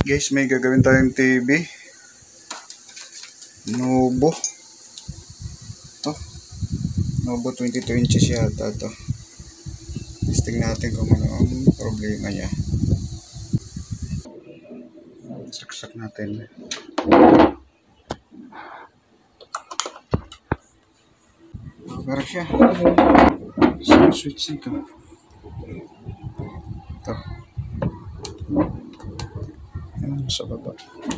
Guys, may gagawin tayong TV. Nobo. To. Nobo 22 inches yata to. Testing natin kung ano ang problema niya. Saksak natin. Parang siya. Isang switch nito. Ito. Ayan, sa baba.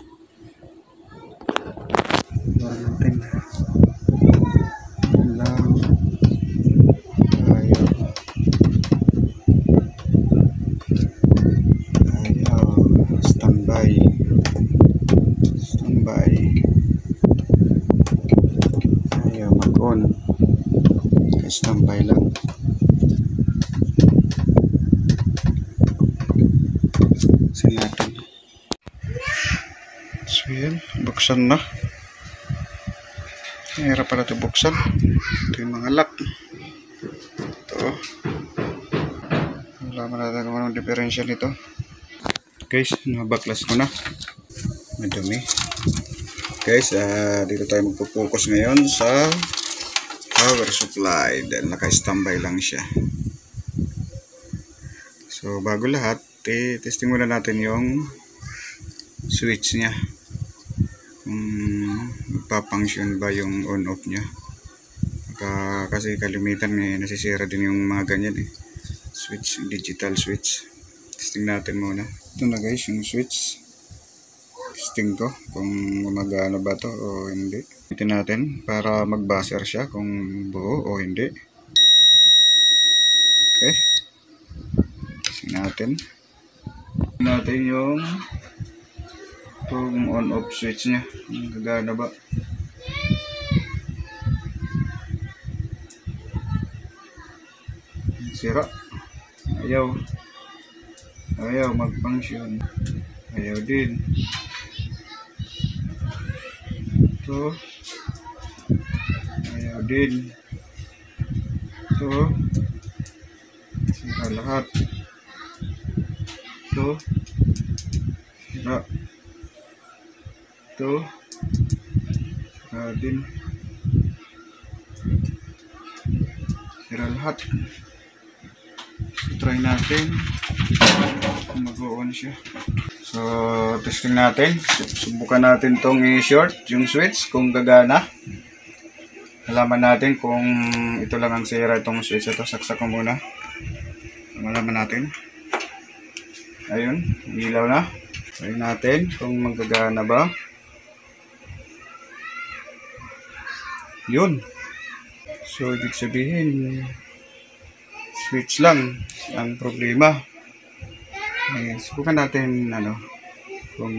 Parang natin. Lang. Ayaw. Ayaw. Standby. Standby. Ayaw mag-on. Standby lang. Saan natin? So yan, buksan na. Hirap pala ito buksan. Ito yung mga lock. Ito. Wala man natin kung anong differential nito. Guys, nabaklas ko na. Madumi. Guys, dito tayo magpo-focus ngayon sa power supply. Dahil naka-standby lang siya. So, bago lahat, testing muna natin yung switch niya. Magpa-function ba yung on-off niya. Kasi kalimitan nasisira din yung mga ganyan switch, digital switch. Testing natin muna. Ito na guys, yung switch. Testing ko kung gumagana ba to o hindi. Ito natin para mag-buzzer siya kung buo o hindi. Okay. Testing natin. Testing natin yung itong on-off switch niya. Gagana ba? Sira. Ayaw. Ayaw mag-function. Ayaw din. Ito. Ayaw din. Ito. Sira lahat. Ito. Sira. Ito. Sira din. Sira lahat. So, try natin kung mag-on siya. So, testing natin. Subukan natin tong i-short yung switch kung gagana. Alaman natin kung ito lang ang sira itong switch. Ito, saksak ko muna. Malaman natin. Ayun, ilaw na. Try natin kung magagana ba. Yun. So, ibig sabihin, switch lang ang problema. Subukan natin kung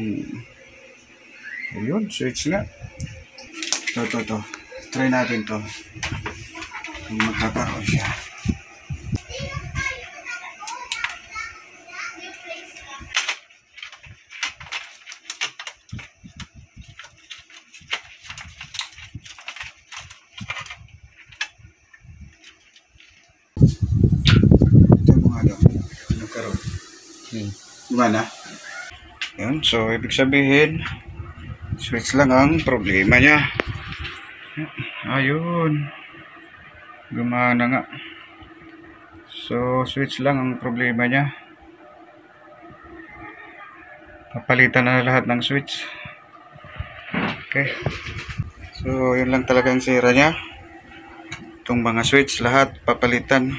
ayun, switch nga. Ito. Try natin to. Kung magkakaroon siya. Gumana. Yun, so ibig sabihin switch lang ang problema niya. Ayun, gumana nga. So switch lang ang problema niya. Papalitan na lahat ng switch. Okay, so yun lang talaga ang sira niya. Itong mga switch lahat papalitan.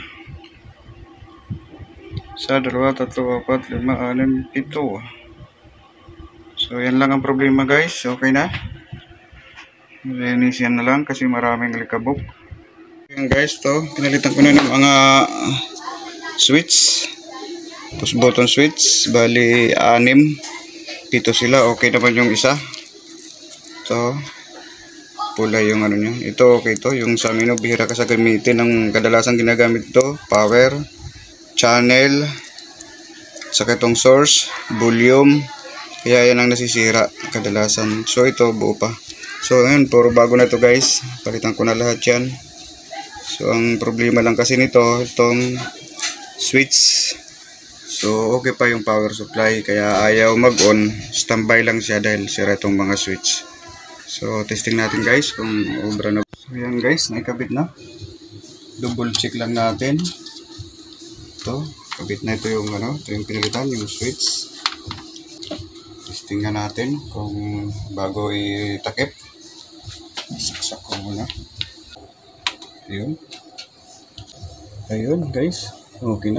1, 2, 3, 4, 5, 6, 7. So yan lang ang problema guys. Okay na. Linisin na lang kasi maraming alikabok. Yan guys, to pinalitan ko na ng mga switch. Push button switch. Bali 6. 7 sila. Okay naman yung isa. Ito pula yung ano niya. Ito okay to. Yung sa amin bihira ka sa gamitin. Ang kadalasan ginagamit to power, channel, saka itong source, volume. Kaya yan ang nasisira kadalasan. So ito buo pa. So ayun, puro bago na to guys. Palitan ko na lahat yan. So ang problema lang kasi nito, itong switch. So So okay pa yung power supply, kaya ayaw mag-on, standby lang siya dahil sira itong mga switch. So testing natin guys kung obra na. So yan guys, naikabit na. Double check lang natin. Ito, kabit na ito yung ito yung pinalitan, yung switch. Testing na natin kung bago itakip. Saksak ko muna. Ayun guys, okay na.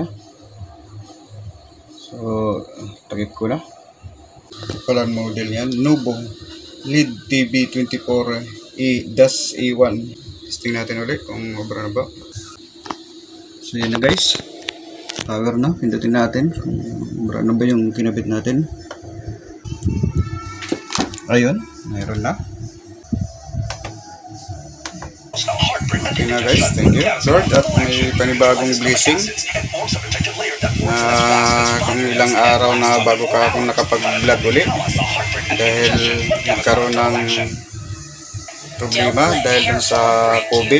So, takip ko na. Palan model yan, Nubo LED TV 24E-A1. Testing natin ulit kung obra na ba. So yan na guys, power na, pindutin natin kung obra na ba yung kinabit natin. Ayun, mayroon na. Okay na guys, thank you Lord, at may panibagong blessing na kung ilang araw na bago ka akong nakapag-vlog ulit dahil nagkaroon ng problema dahil dun sa COVID.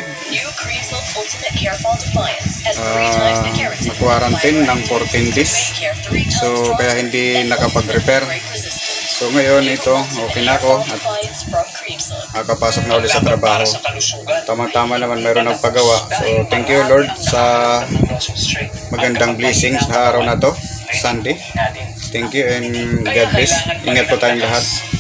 Na-quarantine ng 14 days, so kaya hindi nakapag-repair. So ngayon ito, okay na ako at nakapasok na ulit sa trabaho. Tama-tama naman mayroon ng pagawa. So thank you Lord sa magandang blessing sa araw na to, Sunday. Thank you and God bless. Ingat po tayong lahat.